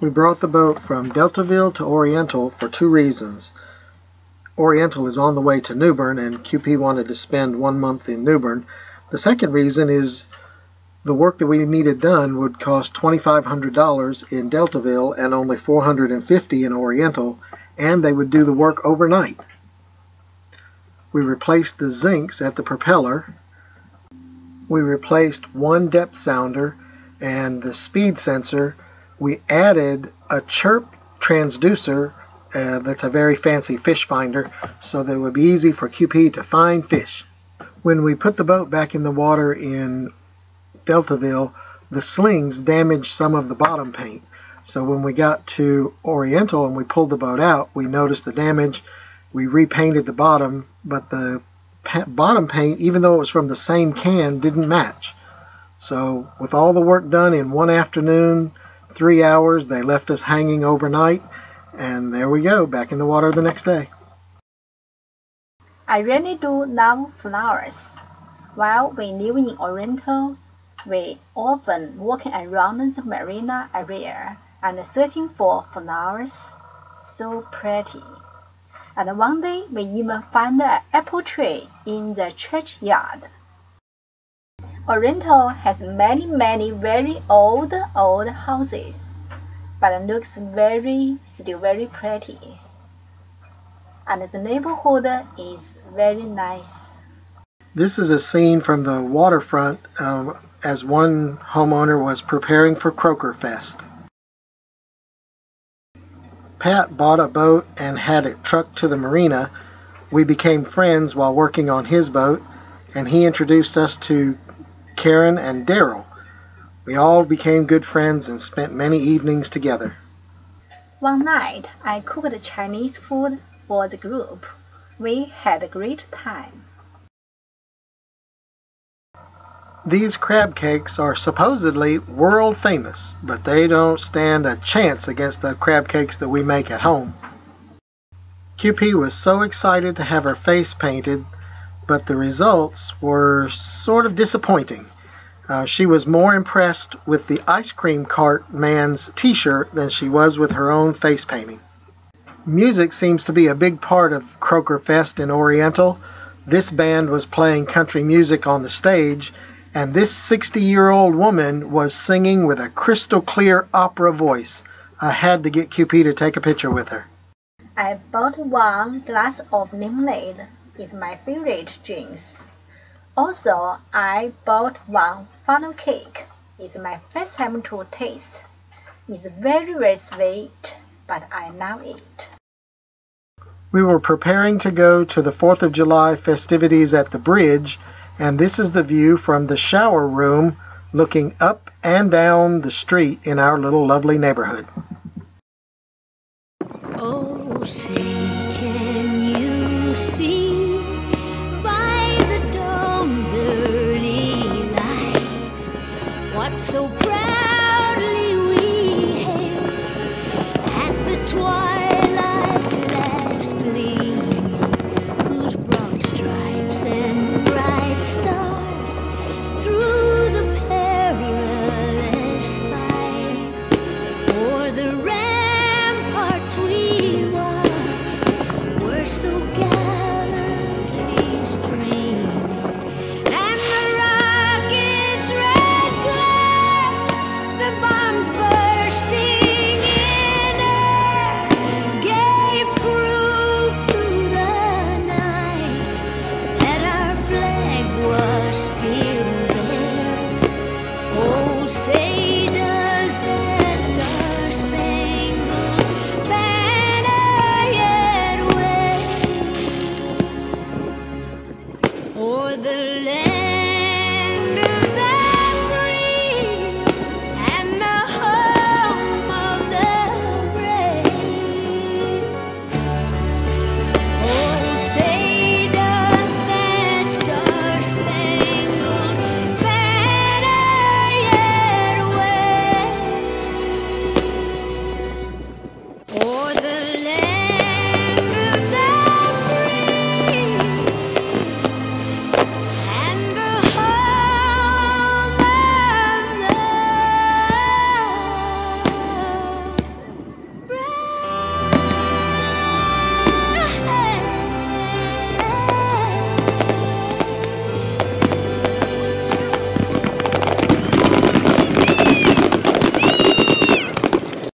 We brought the boat from Deltaville to Oriental for two reasons. Oriental is on the way to Newbern, and QP wanted to spend 1 month in Newbern. The second reason is the work that we needed done would cost $2,500 in Deltaville and only $450 in Oriental, and they would do the work overnight. We replaced the zincs at the propeller. We replaced one depth sounder and the speed sensor. We added a chirp transducer that's a very fancy fish finder so that it would be easy for QP to find fish. When we put the boat back in the water in Deltaville, the slings damaged some of the bottom paint. So when we got to Oriental and we pulled the boat out, we noticed the damage. We repainted the bottom, but the bottom paint, even though it was from the same can, didn't match. So with all the work done in one afternoon, 3 hours, they left us hanging overnight, and there we go, back in the water the next day. I really do love flowers. While we live in Oriental, we often walking around the marina area and searching for flowers. So pretty. And one day we even found an apple tree in the churchyard. Oriental has many very old houses, but looks still very pretty. And the neighborhood is very nice. This is a scene from the waterfront as one homeowner was preparing for Croaker Fest. Pat bought a boat and had it trucked to the marina. We became friends while working on his boat, and he introduced us to Karen and Daryl. We all became good friends and spent many evenings together. One night, I cooked Chinese food for the group. We had a great time. These crab cakes are supposedly world famous, but they don't stand a chance against the crab cakes that we make at home. QP was so excited to have her face painted, but the results were sort of disappointing. She was more impressed with the ice cream cart man's t-shirt than she was with her own face painting. Music seems to be a big part of Croaker Fest in Oriental. This band was playing country music on the stage, and this 60-year-old woman was singing with a crystal clear opera voice. I had to get QP to take a picture with her. I bought one glass of lemonade. It's my favorite drinks. Also, I bought one funnel cake. It's my first time to taste. It's very sweet, but I love it. We were preparing to go to the 4th of July festivities at the bridge, and this is the view from the shower room looking up and down the street in our little lovely neighborhood. Oh, say can you see by the dawn's early light what so proudly we hailed at the twilight's last gleaming, whose broad stripes and bright stars through the perilous fight o'er the